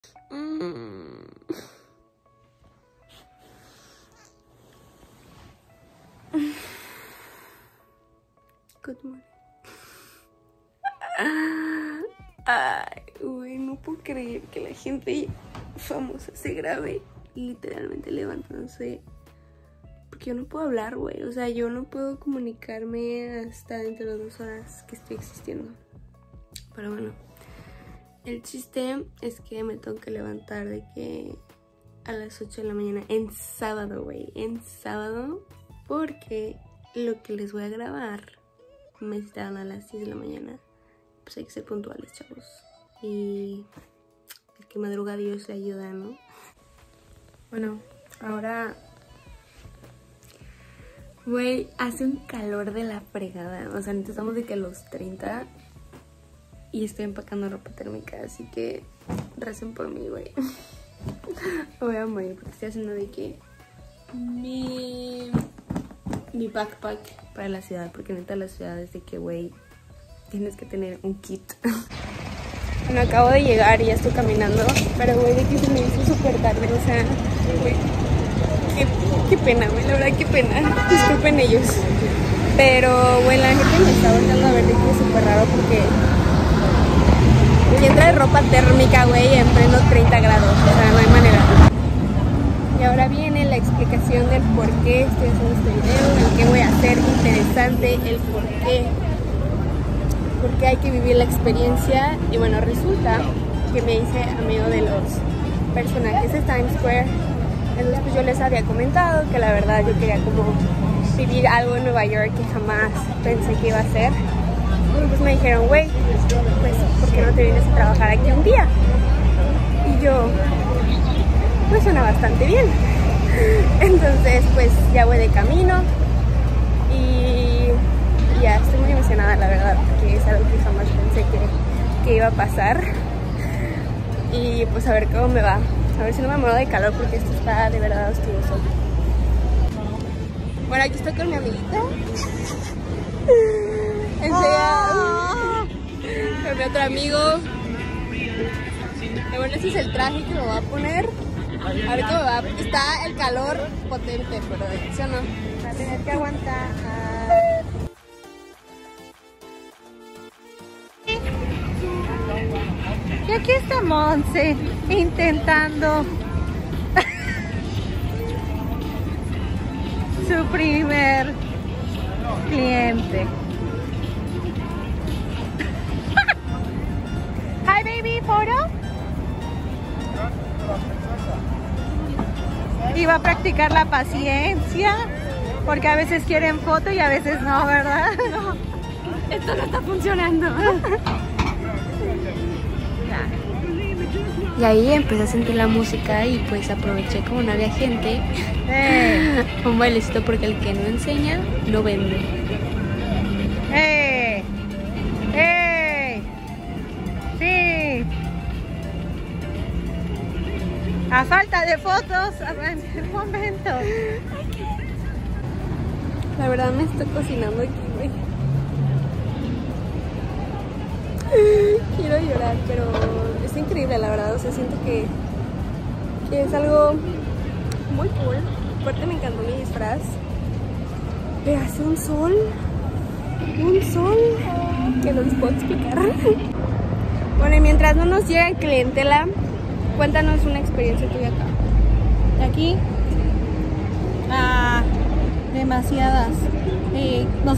Good morning. Ay, güey, no puedo creer que la gente famosa se grabe literalmente levantándose. Porque yo no puedo hablar, güey. O sea, yo no puedo comunicarme hasta dentro de 2 horas que estoy existiendo. Pero bueno, el chiste es que me tengo que levantar de que a las 8 de la mañana en sábado, güey. En sábado, porque lo que les voy a grabar me citaron a las 10 de la mañana. Pues hay que ser puntuales, chavos. Y el que madruga Dios le ayuda, ¿no? Bueno, ahora... Güey, hace un calor de la fregada. O sea, estamos de que a los 30 y estoy empacando ropa térmica. Así que recen por mí, güey. Me voy a morir porque estoy haciendo de que mi backpack para la ciudad. Porque neta la ciudad es de que, güey, tienes que tener un kit. Bueno, acabo de llegar y ya estoy caminando. Pero, güey, de que se me hizo súper tarde. O sea, güey, qué pena, güey, la verdad, qué pena. Disculpen ellos. Pero, güey, la gente me está volviendo a ver de que es súper raro porque ¿quién trae ropa térmica, güey, en pleno 30 grados? O sea, no hay manera. Y ahora viene la explicación del por qué estoy haciendo este video, el qué voy a hacer interesante, el por qué. Porque hay que vivir la experiencia. Y bueno, resulta que me hice amigo de los personajes de Times Square. Entonces pues yo les había comentado que la verdad yo quería como vivir algo en Nueva York que jamás pensé que iba a hacer. Y pues me dijeron, güey, pues ¿por qué no te vienes a trabajar aquí un día? Y yo, pues suena bastante bien. Entonces pues ya voy de camino y ya estoy muy emocionada, la verdad, porque es algo que jamás pensé que iba a pasar. Y pues a ver cómo me va. A ver si no me muero de calor porque esto está de verdad hostigoso. Bueno, aquí estoy con mi amiguita. Con mi otro amigo. Y bueno, ese es el traje que me voy a poner. A ver cómo me va. Está el calor potente, pero ¿sí o no? Va a tener que aguantar. Y aquí está Monse intentando su primer cliente. Hi baby, photo. Y va a practicar la paciencia porque a veces quieren foto y a veces no, ¿verdad? No, esto no está funcionando. Y ahí empecé a sentir la música y pues aproveché como no había gente. Un bailecito porque el que no enseña no vende. Sí. A falta de fotos, un momento. La verdad me estoy cocinando aquí, güey. Quiero llorar, pero es increíble, la verdad. O sea, siento que es algo muy cool. Aparte me encantó mi disfraz. Pero hace un sol que no les puedo explicar. Bueno, y mientras no nos llega clientela, cuéntanos una experiencia tuya acá. Aquí, demasiadas. Nos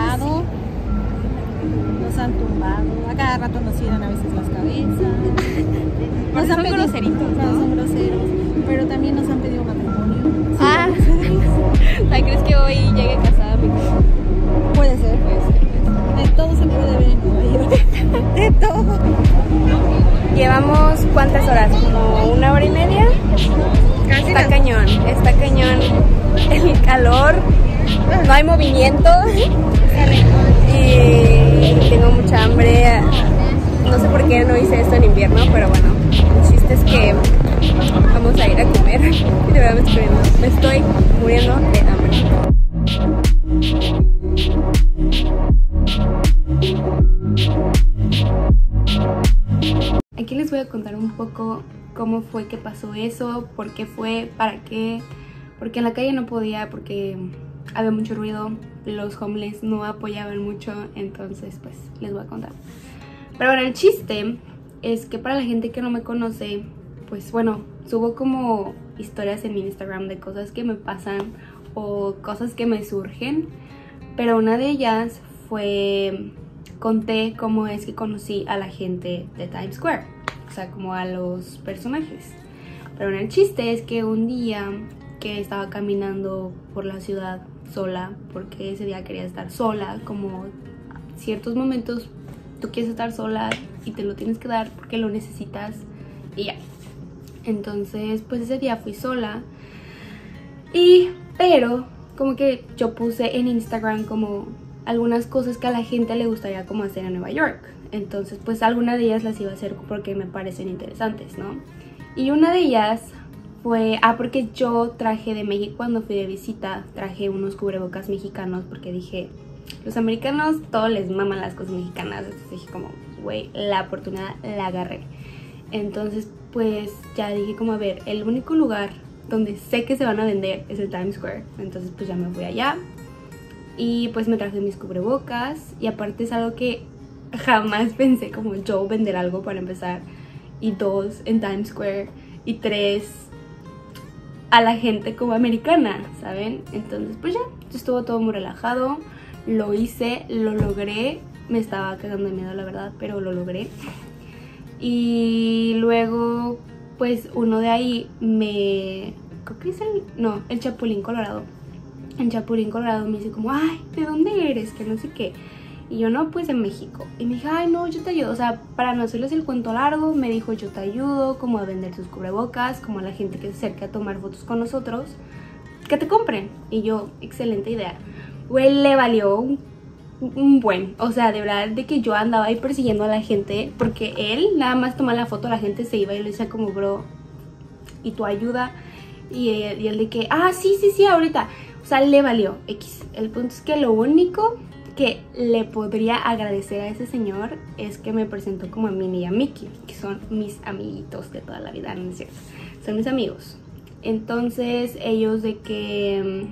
han tumbado, a cada rato nos tiran a veces las cabezas. Nos han pedido groseritos, ¿no? Son groseros, pero también nos han pedido matrimonio. Ah, ¿crees que hoy llegue casada a mi casa? Puede ser. De todo se puede ver en Nueva York. De todo. Llevamos ¿cuántas horas? ¿Como 1 hora y media? Casi está cañón el calor, no hay movimiento y tengo mucha hambre. No sé por qué no hice esto en invierno, pero bueno, el chiste es que vamos a ir a comer y de verdad me estoy muriendo de hambre. Aquí les voy a contar un poco cómo fue que pasó eso, por qué fue, para qué, porque en la calle no podía, porque había mucho ruido, los homeless no apoyaban mucho, entonces pues les voy a contar. Pero bueno, el chiste es que para la gente que no me conoce, pues bueno, subo como historias en mi Instagram de cosas que me pasan o cosas que me surgen, pero una de ellas fue, conté cómo es que conocí a la gente de Times Square, o sea, como a los personajes. Pero bueno, el chiste es que un día que estaba caminando por la ciudad sola, porque ese día quería estar sola, como ciertos momentos tú quieres estar sola y te lo tienes que dar porque lo necesitas y ya. Entonces pues ese día fui sola pero como que yo puse en Instagram como algunas cosas que a la gente le gustaría como hacer en Nueva York. Entonces pues algunas de ellas las iba a hacer porque me parecen interesantes, ¿no? Y una de ellas fue, porque yo traje de México cuando fui de visita, traje unos cubrebocas mexicanos porque dije, los americanos todos les maman las cosas mexicanas, entonces dije como, güey, la oportunidad la agarré. Entonces pues ya dije como, a ver, el único lugar donde sé que se van a vender es el Times Square, entonces pues ya me fui allá y pues me traje mis cubrebocas y aparte es algo que jamás pensé como yo vender algo para empezar, y 2 en Times Square y 3 a la gente como americana, ¿saben? Entonces pues ya, estuvo todo muy relajado, lo hice, lo logré, me estaba cagando de miedo la verdad, pero lo logré. Y luego pues uno de ahí creo que es el Chapulín Colorado. El Chapulín Colorado me dice como, ay, ¿de dónde eres? Que no sé qué. Y yo, no, pues de México. Y me dije, ay, no, yo te ayudo. O sea, para no hacerles el cuento largo, me dijo, yo te ayudo, como a vender sus cubrebocas, como a la gente que se acerca a tomar fotos con nosotros, que te compren. Y yo, excelente idea. Güey, le valió un buen. O sea, de verdad, de que yo andaba ahí persiguiendo a la gente, porque él nada más tomaba la foto, la gente se iba y le decía como, bro, ¿y tu ayuda? Y él de que, sí, ahorita. O sea, le valió X. El punto es que lo único que le podría agradecer a ese señor es que me presentó como a Minnie y a Mickey, que son mis amiguitos de toda la vida, ¿no es cierto? Son mis amigos. Entonces ellos de que...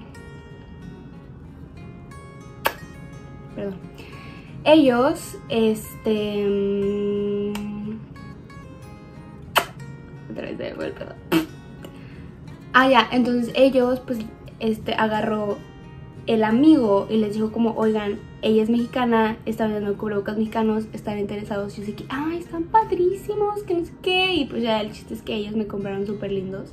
Perdón. Ellos, otra vez de vuelta. Ya, entonces ellos, pues, agarró el amigo y les dijo como, oigan, ella es mexicana, está vendiendo cubrebocas mexicanos, están interesados. Y yo sé que, están padrísimos, que no sé qué. Y pues ya el chiste es que ellos me compraron súper lindos.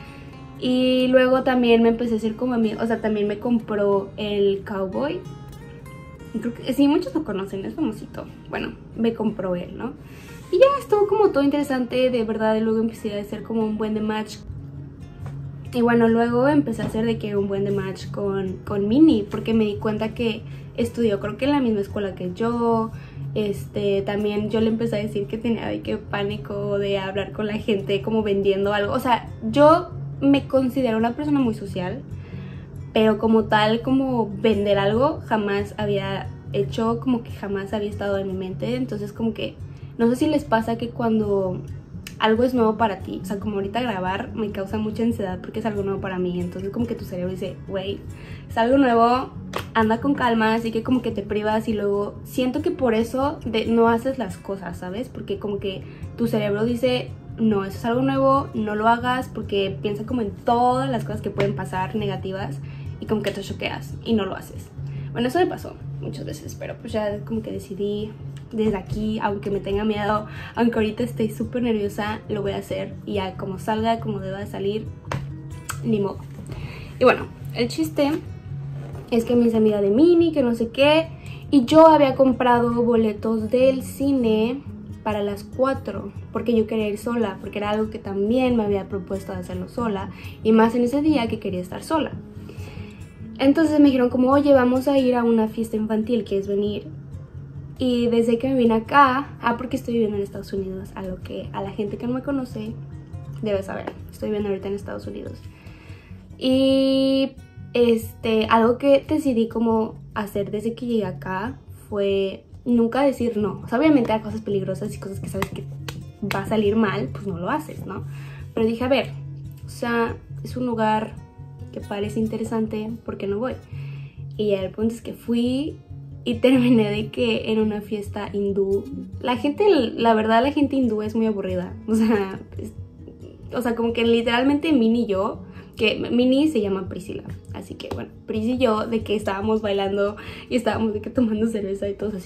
Y luego también me empecé a hacer como amigo, o sea, también me compró el cowboy. Y creo que sí, muchos lo conocen, es famosito. Bueno, me compró él, ¿no? Y ya estuvo como todo interesante, de verdad. Y luego empecé a hacer como un buen de match. Y bueno, luego empecé a hacer de que un buen de match con Minnie, porque me di cuenta que estudió creo que en la misma escuela que yo. También yo le empecé a decir que tenía de que pánico de hablar con la gente como vendiendo algo. O sea, yo me considero una persona muy social, pero como tal, como vender algo jamás había hecho, como que jamás había estado en mi mente. Entonces como que, no sé si les pasa que cuando algo es nuevo para ti, o sea, como ahorita grabar me causa mucha ansiedad porque es algo nuevo para mí, entonces como que tu cerebro dice, güey, es algo nuevo, anda con calma, así que como que te privas y luego siento que por eso no haces las cosas, ¿sabes? Porque como que tu cerebro dice, no, eso es algo nuevo, no lo hagas, porque piensa como en todas las cosas que pueden pasar negativas y como que te choqueas y no lo haces. Bueno, eso me pasó muchas veces, pero pues ya como que decidí desde aquí, aunque me tenga miedo, aunque ahorita estoy súper nerviosa, lo voy a hacer. Y ya como salga, como deba de salir, ni modo. Y bueno, el chiste es que me hice amiga de Minnie, que no sé qué. Y yo había comprado boletos del cine para las 4, porque yo quería ir sola, porque era algo que también me había propuesto de hacerlo sola. Y más en ese día que quería estar sola. Entonces me dijeron como, oye, vamos a ir a una fiesta infantil, ¿quieres venir? Y desde que me vine acá, porque estoy viviendo en Estados Unidos, a la gente que no me conoce debe saber, estoy viviendo ahorita en Estados Unidos. Y algo que decidí como hacer desde que llegué acá fue nunca decir no. O sea, obviamente hay cosas peligrosas y cosas que sabes que va a salir mal, pues no lo haces, ¿no? Pero dije, a ver, o sea, es un lugar que parece interesante, ¿por qué no voy? Y ya el punto es que fui y terminé de que en una fiesta hindú. La gente, la verdad, la gente hindú es muy aburrida. O sea, como que literalmente Minnie y yo, que Minnie se llama Priscila, así que bueno, Pris y yo, de que estábamos bailando y estábamos de que tomando cerveza y todos así.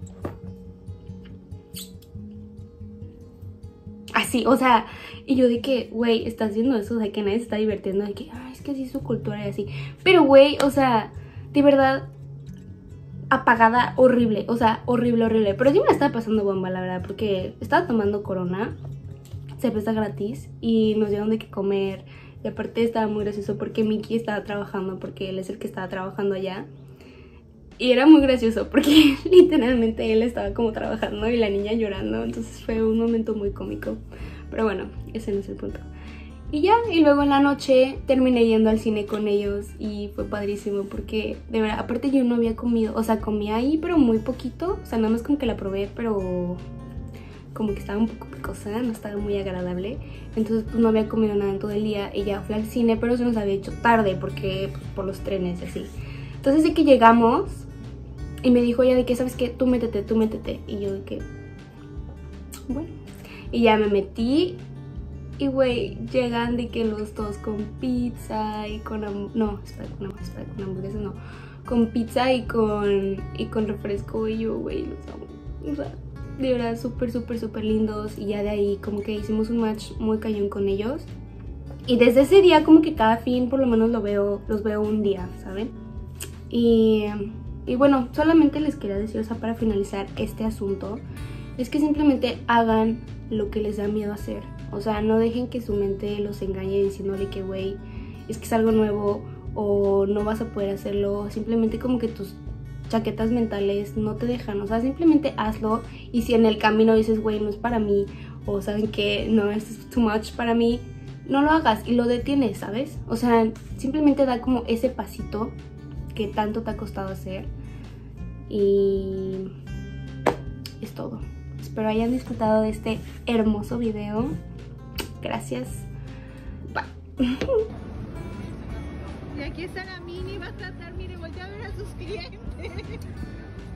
Así, o sea, y yo de que, güey, está haciendo eso, o sea, que nadie se está divirtiendo, de que, ay, es que así es su cultura y así. Pero, güey, o sea, de verdad, apagada, horrible, o sea, horrible, horrible. Pero sí me la estaba pasando bomba, la verdad, porque estaba tomando Corona, cerveza gratis, y nos dieron de que comer. Y aparte estaba muy gracioso porque Mickey estaba trabajando, porque él es el que estaba trabajando allá. Y era muy gracioso porque literalmente él estaba como trabajando y la niña llorando. Entonces fue un momento muy cómico. Pero bueno, ese no es el punto. Y ya, y luego en la noche terminé yendo al cine con ellos y fue padrísimo porque de verdad, aparte yo no había comido, o sea, comí ahí pero muy poquito, o sea, nada más como que la probé, pero como que estaba un poco picosa, no estaba muy agradable, entonces pues no había comido nada en todo el día y ya fui al cine, pero se nos había hecho tarde porque pues, por los trenes y así. Entonces de que llegamos y me dijo ella de que, ¿sabes qué? Tú métete, y yo de que, bueno, y ya me metí. Y güey, llegan de que los dos con pizza y con no, espera, con hamburguesas no. Con pizza y con refresco y yo, güey, los amo. O sea, de verdad súper, súper, súper lindos. Y ya de ahí como que hicimos un match muy cañón con ellos. Y desde ese día como que cada fin por lo menos los veo un día, ¿saben? Y bueno, solamente les quería decir, o sea, para finalizar este asunto, es que simplemente hagan lo que les da miedo hacer. O sea, no dejen que su mente los engañe diciéndole que, güey, es que es algo nuevo o no vas a poder hacerlo. Simplemente como que tus chaquetas mentales no te dejan. O sea, simplemente hazlo. Y si en el camino dices, güey, no es para mí, o saben que no es too much para mí, no lo hagas y lo detienes, ¿sabes? O sea, simplemente da como ese pasito que tanto te ha costado hacer. Y es todo. Espero hayan disfrutado de este hermoso video. Gracias. Bye. Y aquí está la Minnie, va a tratar, mire, voltea a ver a sus clientes.